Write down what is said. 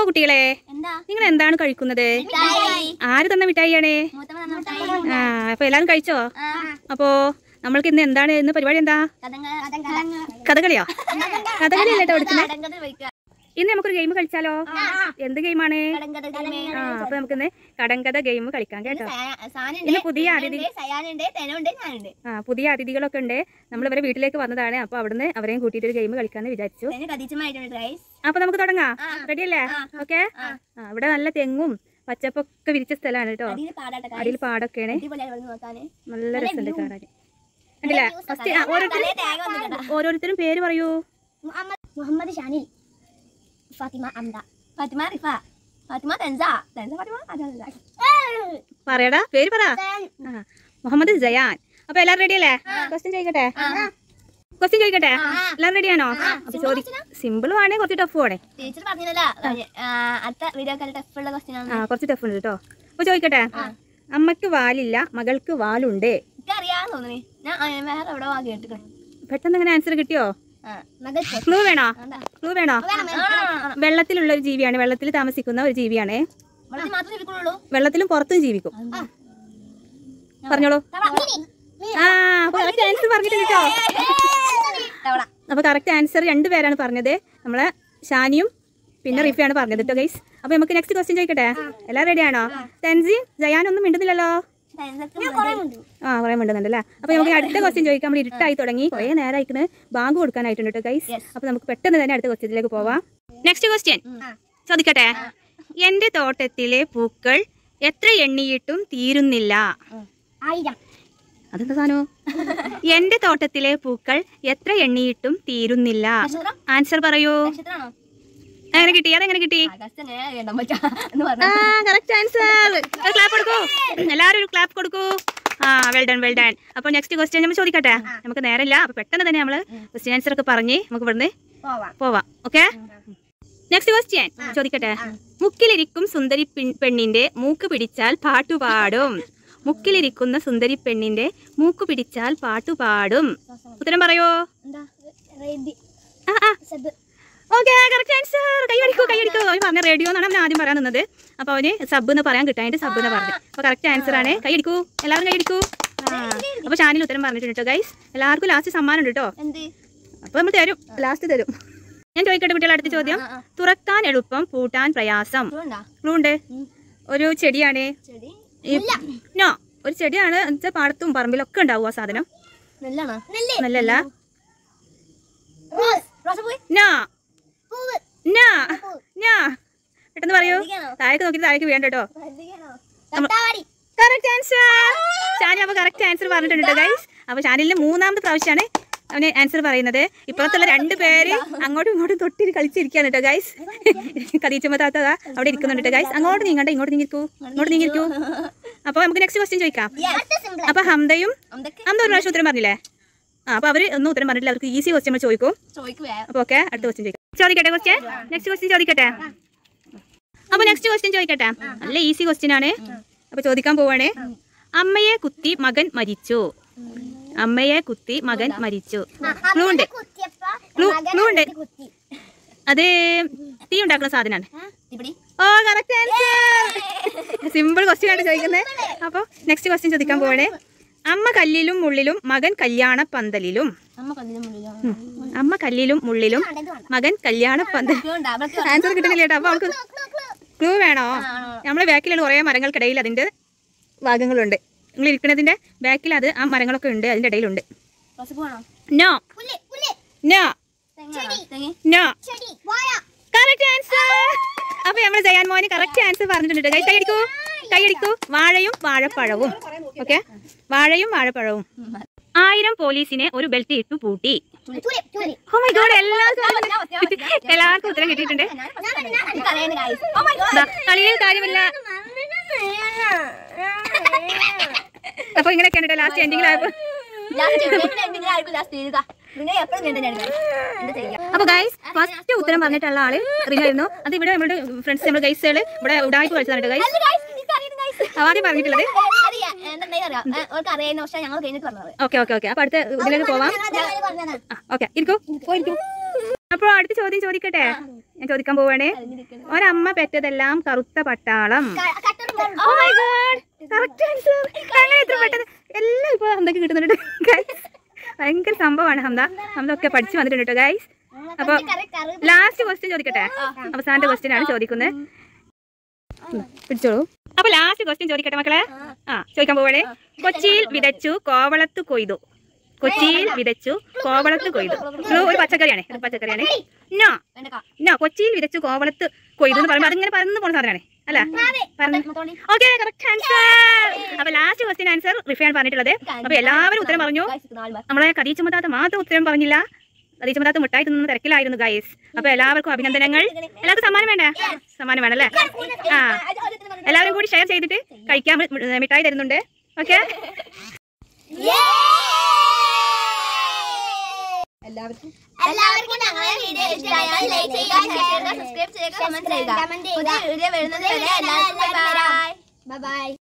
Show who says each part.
Speaker 1: കുട്ടികളെ, നിങ്ങൾ എന്താണ് കഴിക്കുന്നത്? ആര് തന്ന മിഠായിയാണ്? അപ്പൊ എല്ലാരും കഴിച്ചോ? അപ്പോ നമ്മൾക്ക് ഇന്ന് എന്താണ് ഇന്ന് പരിപാടി? എന്താ? കഥകളിയോ? കഥകളി അല്ലേ കൊടുക്കുന്നത്? ഇന്ന് നമുക്കൊരു ഗെയിം കളിച്ചാലോ? എന്ത് ഗെയിമാണ്? അപ്പൊ നമുക്കിന്ന് കടങ്കഥ ഗെയിം കളിക്കാം കേട്ടോ. ഇന്ന് പുതിയ അതിഥികളൊക്കെ ഉണ്ട്. നമ്മൾ ഇവരെ വീട്ടിലേക്ക് വന്നതാണ്. അപ്പൊ അവിടുന്ന് അവരെയും കൂട്ടിയിട്ട് ഒരു ഗെയിം കളിക്കാന്ന് വിചാരിച്ചു. അപ്പൊ നമുക്ക് തുടങ്ങാം. റെഡി അല്ലേ? ഓക്കെ. ഇവിടെ നല്ല തെങ്ങും പച്ചപ്പൊക്കെ വിരിച്ച സ്ഥലമാണ് കേട്ടോ. അടിയിൽ പാടൊക്കെയാണ്. നല്ല രസമുണ്ട് കാണാൻ. കണ്ടില്ലേ? ഓരോരുത്തരും പേര് പറയൂ.
Speaker 2: മുഹമ്മദ് ഷാനിൽ, ഫാത്തിമ അംദ, ഫാത്തിമ റിഫ, ഫാത്തിമ തൻസ,
Speaker 1: പറയടാ, പേര് പറ. മുഹമ്മദ് സയാൻ. അപ്പൊ എല്ലാരും റെഡി അല്ലേ? ക്വസ്റ്റ്യൻ ചോദിക്കട്ടെ? എല്ലാരും റെഡിയാണോ? അപ്പൊ സിമ്പിളും ആണ്, കുറച്ച് ടഫും ആണ്. കുറച്ച് ടഫ് ഉണ്ട് കേട്ടോ. അപ്പൊ ചോദിക്കട്ടെ, അമ്മക്ക് വാലില്ല മകൾക്ക് വാലുണ്ട്. പെട്ടെന്ന് ഇങ്ങനെ ആൻസർ കിട്ടിയോ? ക്ലൂ വേണോ? വെള്ളത്തിലുള്ള ഒരു ജീവിയാണ്, വെള്ളത്തിൽ താമസിക്കുന്ന ഒരു ജീവിയാണ്. വെള്ളത്തിലും പുറത്തും ജീവിക്കും. പറഞ്ഞോളൂ. അപ്പൊ കറക്റ്റ് ആൻസർ പറഞ്ഞിട്ടുണ്ട് കേട്ടോ. അപ്പൊ കറക്റ്റ് ആൻസർ രണ്ടുപേരാണ് പറഞ്ഞത്. നമ്മളെ ഷാനിയും പിന്നെ റിഫയാണ് പറഞ്ഞത് കേട്ടോ ഗൈസ്. അപ്പൊ നമുക്ക് നെക്സ്റ്റ് ക്വസ്റ്റ്യൻ ചോദിക്കട്ടെ? എല്ലാവരും റെഡിയാണോ? തെൻസി ജയാനൊന്നും മിണ്ടുന്നില്ലല്ലോ. കുറെ മിണ്ടുന്നുണ്ടല്ലേ. അപ്പൊ നമുക്ക് അടുത്ത ക്വസ്റ്റ്യൻ ചോദിക്കാം. നമ്മൾ ഇരുട്ടായി തുടങ്ങി, കുറെ നേരം അയക്കുന്നത് ബാങ്ക് കൊടുക്കാനായിട്ടുണ്ട് കേട്ടോ ഗൈസ്. അപ്പൊ നമുക്ക് പെട്ടെന്ന് തന്നെ അടുത്ത ക്വസ്റ്റ്യനിലേക്ക് പോവാം. നെക്സ്റ്റ് ക്വസ്റ്റ്യൻ ചോദിക്കട്ടെ? എന്റെ തോട്ടത്തിലെ പൂക്കൾ എത്ര എണ്ണിയിട്ടും തീരുന്നില്ല. അതെന്താ സാധനം? എന്റെ തോട്ടത്തിലെ പൂക്കൾ എത്ര എണ്ണിയിട്ടും തീരുന്നില്ല. ആൻസർ പറയൂ. എങ്ങനെ കിട്ടി? അതെങ്ങനെ കിട്ടി? Correct answer. ക്ലാപ്പ് കൊടുക്കൂ, എല്ലാവരും ഒരു ക്ലാപ്പ് കൊടുക്കൂ. Well done. അപ്പൊ നെക്സ്റ്റ് ക്വസ്റ്റ്യൻ നമ്മൾ ചോദിക്കട്ടെ? നമുക്ക് നേരമില്ല. അപ്പൊ പെട്ടെന്ന് തന്നെ നമ്മള് ക്വസ്റ്റ്യൻ ആൻസർ ഒക്കെ പറഞ്ഞ് നമുക്ക് ഇവിടുന്ന് പോവാം. ഓക്കെ. നെക്സ്റ്റ് ക്വസ്റ്റ്യൻ ചോദിക്കട്ടെ? മുക്കിലിരിക്കും സുന്ദരി പെണ്ണിന്റെ മൂക്ക് പിടിച്ചാൽ പാട്ടുപാടും. മുക്കിലിരിക്കുന്ന സുന്ദരി പെണ്ണിന്റെ മൂക്ക് പിടിച്ചാൽ പാട്ടുപാടും. ഉത്തരം പറയോ? Okay, correct answer. കൈയടിക്കൂ. അവൻ പറഞ്ഞ റേഡിയോ എന്നാണ് അവൻ ആദ്യം പറയാൻ നിന്നത്. അപ്പൊ അവന് സബ് എന്ന് പറയാൻ കിട്ടാനായിട്ട് സബ് എന്ന് പറഞ്ഞു. അപ്പൊ കറക്റ്റ് ആൻസർ ആണ്. കൈയടിക്കൂ, എല്ലാവരും കൈയടിക്കൂ. അപ്പൊ ഷാനിൽ ഉത്തരം പറഞ്ഞിട്ടുണ്ട് കേട്ടോ ഗൈസ്. എല്ലാവർക്കും ലാസ്റ്റ് സമ്മാനം ഉണ്ട് കേട്ടോ. അപ്പൊ നമ്മൾ തരും, ലാസ്റ്റ് തരും. ഞാൻ ചോദിക്കട്ടെ കുട്ടികളെ? അടുത്ത ചോദ്യം. തുറക്കാൻ എളുപ്പം പൂട്ടാൻ പ്രയാസം. ക്ലൂ ഉണ്ട്. ഒരു ചെടിയാണ്. നോ, ഒരു ചെടിയാണ്. എന്നുവെച്ചാൽ പാടത്തും പറമ്പിലൊക്കെ ഉണ്ടാവും ആ സാധനം. നെല്ലല്ല. പെട്ടെന്ന് പറയൂ. താഴേക്ക് നോക്കിട്ട് താഴേക്ക് വേണ്ട കേട്ടോ. Correct answer. ഷാനി അപ്പൊ കറക്റ്റ് ആൻസർ പറഞ്ഞിട്ടുണ്ട് ഗൈസ്. അപ്പൊ ഷാനിലിന് മൂന്നാമത്തെ പ്രാവശ്യമാണ് അവന് ആൻസർ പറയുന്നത്. ഇപ്പുറത്തുള്ള രണ്ടു പേര് അങ്ങോട്ടും ഇങ്ങോട്ടും തൊട്ടിട്ട് കളിച്ചിരിക്കുകയാണ് കേട്ടോ ഗൈസ്. കദീച്ചമ്മ താത്ത അവിടെ ഇരിക്കുന്നുണ്ട് കേട്ടോ ഗൈസ്. അങ്ങോട്ട് നീങ്ങണ്ട, ഇങ്ങോട്ട് നീങ്ങിരിക്കൂ. അപ്പൊ നമുക്ക് നെക്സ്റ്റ് ക്വസ്റ്റ്യൻ ചോദിക്കാം. അപ്പൊ ഹംദയും ഒരു പ്രാവശ്യം ഉത്തരം പറഞ്ഞില്ലേ? അപ്പൊ അവര് ഒന്നും ഉത്തരം പറഞ്ഞിട്ടില്ല. അവർക്ക് ഈസി ക്വസ്റ്റ്യൻ നമ്മൾ ചോദിക്കും. അപ്പൊ ഓക്കെ, അടുത്ത ക്വസ്റ്റ്യൻ ചോദിക്കട്ടെ? നെക്സ്റ്റ് ക്വസ്റ്റ്യൻ ചോദിക്കട്ടെ? അപ്പൊ നെക്സ്റ്റ് ക്വസ്റ്റ്യൻ ചോദിക്കട്ടെ? നല്ല ഈസി ക്വസ്റ്റ്യൻ ആണ്. അപ്പൊ ചോദിക്കാൻ പോവാണ്. അമ്മയെ കുത്തി മകൻ മരിച്ചു. ക്ലൂ ഉണ്ട്. അത് തീ ഉണ്ടാക്കുന്ന സാധനമാണ്. Correct answer. സിമ്പിൾ ക്വസ്റ്റ്യൻ ആയിട്ട് ചോദിക്കുന്നത്. അപ്പൊ നെക്സ്റ്റ് ക്വസ്റ്റ്യൻ ചോദിക്കാൻ പോവാണ്. അമ്മ കല്ലിലും മുള്ളിലും മകൻ കല്യാണ പന്തലിലും. അമ്മ കല്ലിലും മുള്ളിലും മകൻ കല്യാണ പന്തലിലും. ആൻസർ കിട്ടുന്നില്ല കേട്ടോ. അപ്പൊ അവൾക്ക് ക്ലൂ വേണോ? നമ്മളെ ബാക്കിലുള്ള കുറെ മരങ്ങൾക്കിടയിൽ അതിന്റെ ഭാഗങ്ങളുണ്ട്. നിങ്ങൾ ഇരിക്കുന്നതിന്റെ ബാക്കിൽ അത് ആ മരങ്ങളൊക്കെ ഉണ്ട്, അതിന്റെ ഇടയിലുണ്ട്. നോ. Correct answer. അപ്പൊ നമ്മൾ ജയാൻ മോന് കറക്റ്റ് ആൻസർ പറഞ്ഞിട്ടുണ്ട്. കൈയടിക്കൂ. വാഴയും വാഴപ്പഴവും. ഓക്കെ, വാഴയും വാഴപ്പഴവും. 1000 പോലീസിനെ ഒരു ബെൽറ്റ് ഇട്ടു പൂട്ടി. ഓ മൈ ഗോഡ്, എല്ലാവർക്കും ഉത്തരം കിട്ടിയിട്ടുണ്ട്. കളിയിൽ കാര്യമില്ല. അപ്പൊ ഇങ്ങനെയൊക്കെയാണ് ലാസ്റ്റ് എൻഡിങ്ങിലായപ്പോ. അപ്പൊ ഗൈസ് ഫസ്റ്റ് ഉത്തരം പറഞ്ഞിട്ടുള്ള ആള് റിനായിരുന്നു. അത് ഇവിടെ നമ്മുടെ ഫ്രണ്ട്സ്, നമ്മുടെ ഗൈസുകൾ ഇവിടെ ഉടായ്പ കളിച്ചതാണ് ഗൈസ്. ആദ്യം പറഞ്ഞിട്ടുള്ളത്. ഓക്കെ. അപ്പൊ അടുത്ത ഇതിലേക്ക് പോവാം. ഓക്കെ, ഇരിക്കൂ. അപ്പൊ അടുത്ത ചോദ്യം ചോദിക്കട്ടെ? ഞാൻ ചോദിക്കാൻ പോവാണ്. ഒരമ്മ പെറ്റതെല്ലാം കറുത്ത പട്ടാളം. Oh my God, correct answer. അങ്ങനെ എത്ര പെട്ടെന്ന് എല്ലാം ഇപ്പൊ ഹംദക്ക് കിട്ടുന്നുണ്ട് ഗൈസ്. ഭയങ്കര സംഭവമാണ് ഹംദ. ഹംദ ഒക്കെ പഠിച്ചു വന്നിട്ടുണ്ട് കേട്ടോ ഗൈസ്. അപ്പൊ ലാസ്റ്റ് ക്വസ്റ്റ്യൻ ചോദിക്കട്ടെ. അവസാനത്തെ ക്വസ്റ്റ്യൻ ആണ് ചോദിക്കുന്നത്. പിടിച്ചോളൂ. അപ്പൊ ലാസ്റ്റ് ക്വസ്റ്റ്യൻ ചോദിക്കട്ടെ മക്കളെ. ചോദിക്കാൻ പോവാണ്. കൊച്ചിയിൽ വിതച്ചു കോവളത്ത് കൊയ്തു. കൊച്ചിയിൽ വിതച്ചു കോവളത്ത് കൊയ്തു. ഒരു പച്ചക്കറിയാണ്. നോ നോ, കൊച്ചിയിൽ വിതച്ചു കോവളത്ത് കൊയ്തു എന്ന് പറയുമ്പോൾ അതിങ്ങനെ പറന്ന് പോണ സാധനമാണ് അല്ല. Okay, correct answer. അപ്പൊ ലാസ്റ്റ് ക്വസ്റ്റ്യൻ ആൻസർ റിഫയാണ് പറഞ്ഞിട്ടുള്ളത്. അപ്പൊ എല്ലാവരും ഉത്തരം പറഞ്ഞു. നമ്മളെ കദീജുമ്മത്താത്ത മാത്രം ഉത്തരം പറഞ്ഞില്ല. കദീജുമ്മത്താത്ത മിഠായി തിന്നുന്ന തിരക്കിലായിരുന്നു ഗൈസ്. അപ്പൊ എല്ലാവർക്കും അഭിനന്ദനങ്ങൾ. എല്ലാവർക്കും സമ്മാനം വേണ്ടേ? സമ്മാനം വേണല്ലേ? എല്ലാവരും കൂടി ഷെയർ ചെയ്തിട്ട് കഴിക്കാൻ മിഠായി തരുന്നുണ്ട്. ഓക്കെ,
Speaker 2: എല്ലാവർക്കും ഞങ്ങളെ വീഡിയോ ഇഷ്ടമായാൽ ലൈക്ക് ചെയ്യുക, ഷെയർ ചെയ്യുക, സബ്സ്ക്രൈബ് ചെയ്യുക, കമന്റ് ചെയ്യുക. പുതിയ വീഡിയോ വരുന്നത് വരെ എല്ലാവർക്കും ബൈ ബൈ.